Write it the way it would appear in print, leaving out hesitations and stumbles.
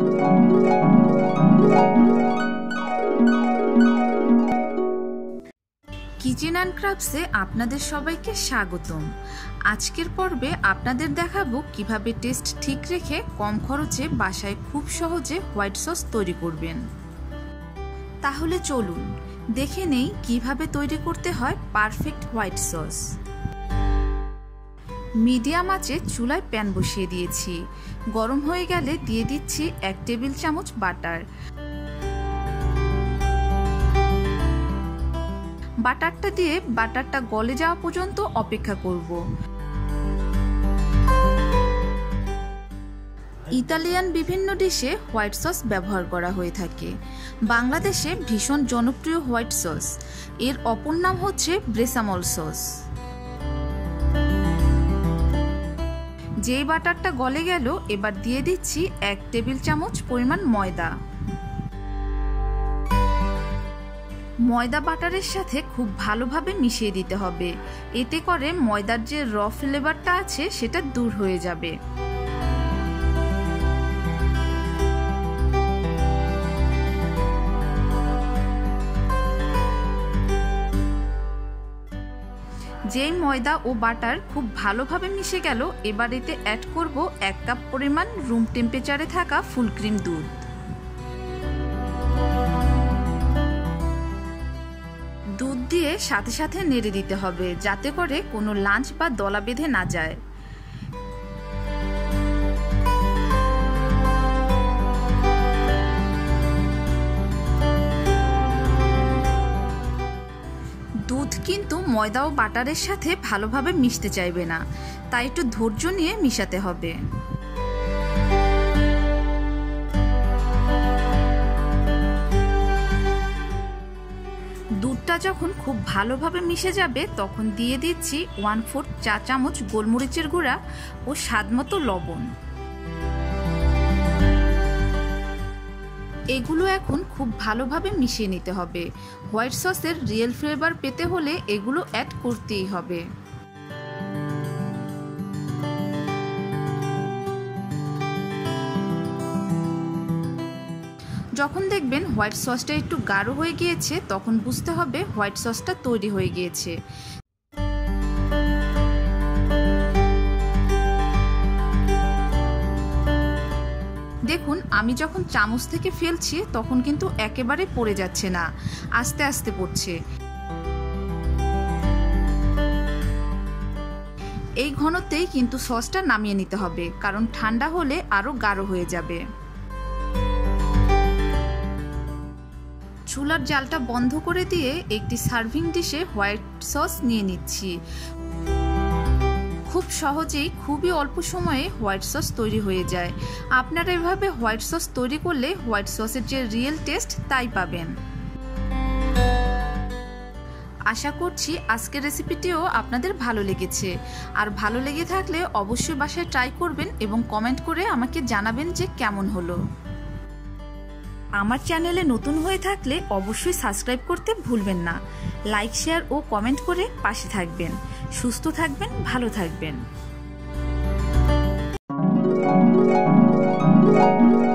Kitchen and ক্রাফটসে আপনাদের সবাইকে স্বাগতম। আজকের পর্বে আপনাদের দেখাবো কিভাবে টেস্ট ঠিক রেখে কম খরচে বাসায় খুব সহজে হোয়াইট সস তৈরি করবেন। তাহলে চলুন দেখে নেই কিভাবে তৈরি করতে হয় পারফেক্ট হোয়াইট সস। মিডিয়াম আঁচে চুলায় প্যান বসিয়ে দিয়েছি। গরম হয়ে গেলে দিয়ে দিচ্ছি 1 টেবিল চামচ বাটার। বাটারটা দিয়ে বাটারটা গলে যাওয়া পর্যন্ত অপেক্ষা করব। ইতালিয়ান বিভিন্ন ডিশে হোয়াইট সস ব্যবহার করা হয়ে থাকে। বাংলাদেশে ভীষণ জনপ্রিয় হোয়াইট সস, এর অপর নাম হচ্ছে ব্রেসামল সস। যেই বাটারটা গলে গেল, এবার দিয়ে দিচ্ছি 1 টেবিল চামচ পরিমাণ ময়দা। ময়দা বাটারের সাথে খুব ভালোভাবে মিশিয়ে দিতে হবে, এতে করে ময়দার যে র ফ্লেভারটা আছে সেটা দূর হয়ে যাবে। যেই ময়দা ও বাটার খুব ভালোভাবে মিশে গেল, এবার এতে অ্যাড করব 1 কাপ পরিমাণ রুম টেম্পারেচারে থাকা ফুল ক্রিম দুধ। দুধ দিয়ে সাথে সাথে নেড়ে দিতে হবে, যাতে করে কোনো লাঞ্চ বা দলা বেঁধে না যায়। দুধ কিন্তু ময়দা ও বাটারের সাথে ভালোভাবে মিশতে চাইবে না, তাই একটু ধৈর্য নিয়ে মিশাতে হবে। দুধটা যখন খুব ভালোভাবে মিশে যাবে, তখন দিয়ে দিচ্ছি 1/4 চা চামচ গোলমরিচের গুঁড়া ও স্বাদমতো লবণ। এগুলো এখন খুব ভালোভাবে মিশিয়ে নিতে হবে। হোয়াইট সসের রিয়েল ফ্লেভার পেতে হলে এগুলো অ্যাড করতেই হবে। যখন দেখবেন হোয়াইট সসটা একটু গাঢ় হয়ে গিয়েছে, তখন বুঝতে হবে হোয়াইট সসটা তৈরি হয়ে গিয়েছে। দেখুন, আমি যখন চামচ থেকে ফেলছি তখন কিন্তু একেবারে পড়ে যাচ্ছে না, আস্তে আস্তে পড়ছে। এই ঘনত্বেই কিন্তু সসটা নামিয়ে নিতে হবে, কারণ ঠান্ডা হলে আরো গাঢ় হয়ে যাবে। চুলার জালটা বন্ধ করে দিয়ে একটি সার্ভিং ডিশে হোয়াইট সস নিয়ে নিচ্ছি। খুব সহজেই খুবই অল্প সময়ে হোয়াইট সস তৈরি হয়ে যায়। আপনারা এভাবে হোয়াইট সস তৈরি করলে হোয়াইট সসের যে রিয়েল টেস্ট তাই পাবেন। আশা করছি আজকের রেসিপিটিও আপনাদের ভালো লেগেছে। আর ভালো লেগে থাকলে অবশ্যই বাসায় ট্রাই করবেন এবং কমেন্ট করে আমাকে জানাবেন যে কেমন হলো। আমার চ্যানেলে নতুন হয়ে থাকলে অবশ্যই সাবস্ক্রাইব করতে ভুলবেন না। লাইক, শেয়ার ও কমেন্ট করে পাশে থাকবেন। সুস্থ থাকবেন, ভালো থাকবেন।